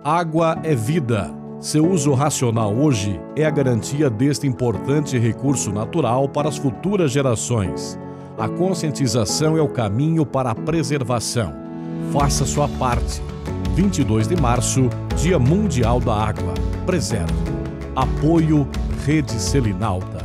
Água é vida. Seu uso racional hoje é a garantia deste importante recurso natural para as futuras gerações. A conscientização é o caminho para a preservação. Faça sua parte. 22 de março, Dia Mundial da Água. Preserve. Apoio Rede Selinalta.